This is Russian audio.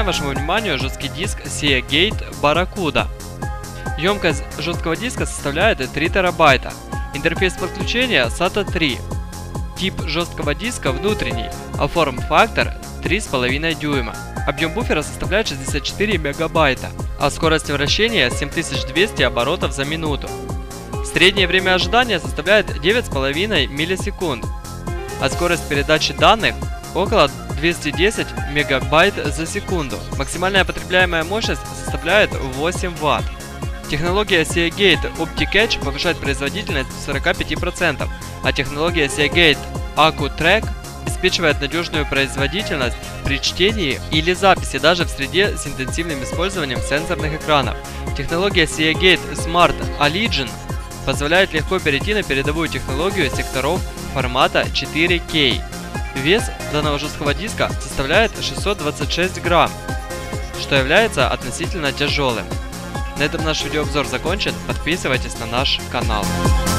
Представляем вашему вниманию жесткий диск Seagate Barracuda. Емкость жесткого диска составляет 3 терабайта. Интерфейс подключения SATA 3. Тип жесткого диска внутренний, а форм-фактор 3,5 дюйма. Объем буфера составляет 64 мегабайта, а скорость вращения 7200 оборотов за минуту. Среднее время ожидания составляет 9,5 миллисекунд, а скорость передачи данных около 210 мегабайт за секунду. Максимальная потребляемая мощность составляет 8 Вт. Технология Seagate OptiCatch повышает производительность в 45%, а технология Seagate AccuTrack обеспечивает надежную производительность при чтении или записи даже в среде с интенсивным использованием сенсорных экранов. Технология Seagate Smart Allegiant позволяет легко перейти на передовую технологию секторов формата 4K. Вес данного жесткого диска составляет 626 грамм, что является относительно тяжелым. На этом наш видеообзор закончен. Подписывайтесь на наш канал.